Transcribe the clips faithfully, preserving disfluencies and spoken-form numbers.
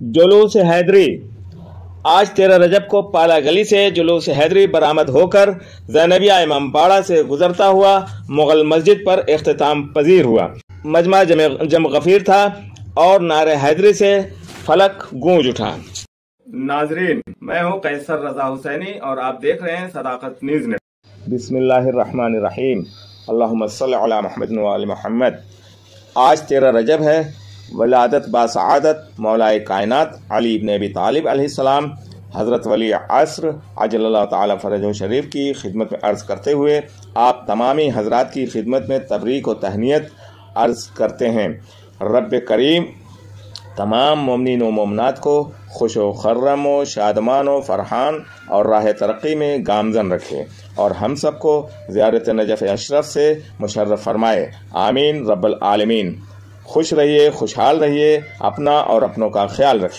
जोलूस हैदरी। आज तेरह रजब को पाला गली से जुलूस हैदरी बरामद होकर ज़ैनबिया इमामबाड़ा से गुजरता हुआ मुगल मस्जिद पर इख्तिताम पजीर हुआ। मजमा जम गफीर था और नारे हैदरी से फलक गूंज उठा। नाजरीन, मैं हूँ कैसर रजा हुसैनी और आप देख रहे हैं सदाकत न्यूज़ नेट। बिस्मिल्लाहिर्रहमानिर्रहीम, अल्लाहुम्मा सल्लि अला मुहम्मद व आलि मुहम्मद। आज तेरह रजब है। वलादत बासआदत मौलाए कायनात अली इब्न अबी तालिब अलैहिस्सलाम हज़रत वली अस्र अजल्लल्लाहु ताला फरजहु शरीफ की खिदमत में अर्ज़ करते हुए आप तमामी हजरात की खिदमत में तबरीक व तहनीत अर्ज़ करते हैं। रब करीम तमाम मोमिनीन व मोमनात को खुश व खर्रम व शादमान व फरहान और राह तरक्की में गामजन रखे और हम सबको ज़ियारत नजफ़ अशरफ से मुशर्रफ फरमाए। आमीन रब्बल आलमीन। खुश रहिए, खुशहाल रहिए, अपना और अपनों का ख्याल रखिए।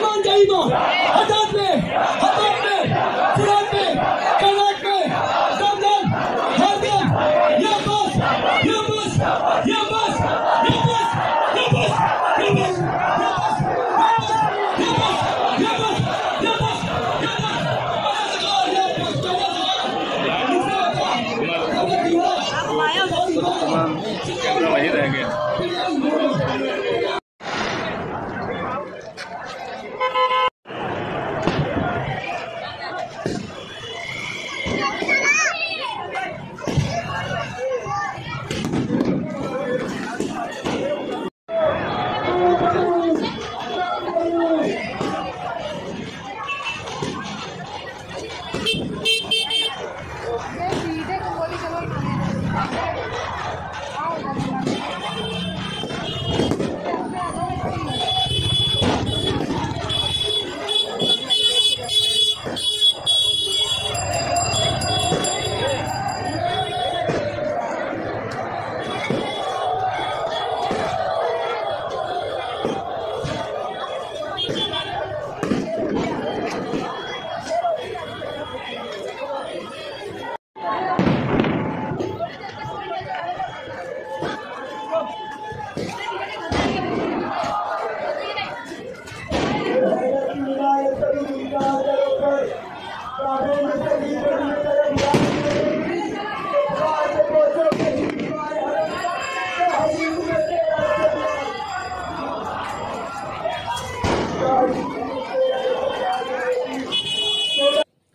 हतात में, हतात में, फुरात में, कर्नाटक में,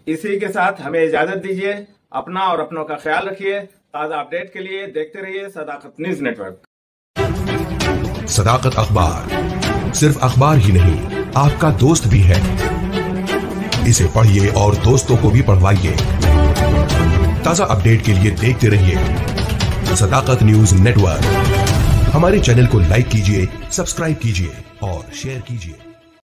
इसी के साथ हमें इजाजत दीजिए। अपना और अपनों का ख्याल रखिए। ताज़ा अपडेट के लिए देखते रहिए सदाकत न्यूज नेटवर्क। सदाकत अखबार सिर्फ अखबार ही नहीं, आपका दोस्त भी है। इसे पढ़िए और दोस्तों को भी पढ़वाइए। ताज़ा अपडेट के लिए देखते रहिए सदाकत न्यूज नेटवर्क। हमारे चैनल को लाइक कीजिए, सब्सक्राइब कीजिए और शेयर कीजिए।